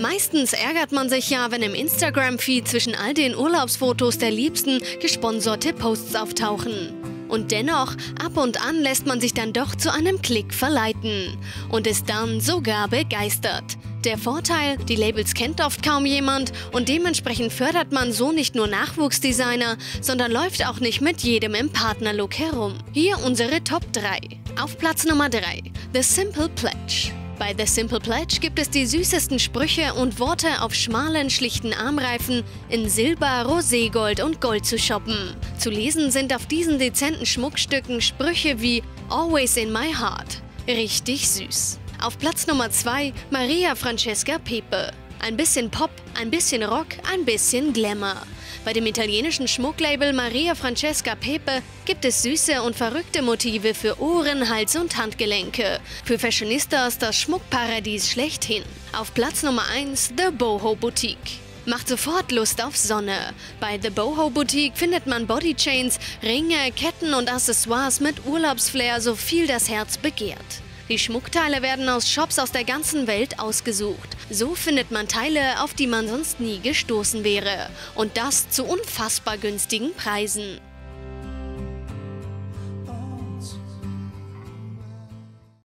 Meistens ärgert man sich ja, wenn im Instagram-Feed zwischen all den Urlaubsfotos der Liebsten gesponserte Posts auftauchen. Und dennoch, ab und an lässt man sich dann doch zu einem Klick verleiten und ist dann sogar begeistert. Der Vorteil, die Labels kennt oft kaum jemand und dementsprechend fördert man so nicht nur Nachwuchsdesigner, sondern läuft auch nicht mit jedem im Partnerlook herum. Hier unsere Top 3. Auf Platz Nummer 3, The Simple Pledge. Bei The Simple Pledge gibt es die süßesten Sprüche und Worte auf schmalen, schlichten Armreifen in Silber, Roségold und Gold zu shoppen. Zu lesen sind auf diesen dezenten Schmuckstücken Sprüche wie Always in my heart. Richtig süß. Auf Platz Nummer 2 Maria Francesca Pepe. Ein bisschen Pop, ein bisschen Rock, ein bisschen Glamour. Bei dem italienischen Schmucklabel Maria Francesca Pepe gibt es süße und verrückte Motive für Ohren, Hals und Handgelenke. Für Fashionistas das Schmuckparadies schlechthin. Auf Platz Nummer 1 The Boho Boutique. Macht sofort Lust auf Sonne. Bei The Boho Boutique findet man Bodychains, Ringe, Ketten und Accessoires mit Urlaubsflair, so viel das Herz begehrt. Die Schmuckteile werden aus Shops aus der ganzen Welt ausgesucht. So findet man Teile, auf die man sonst nie gestoßen wäre. Und das zu unfassbar günstigen Preisen.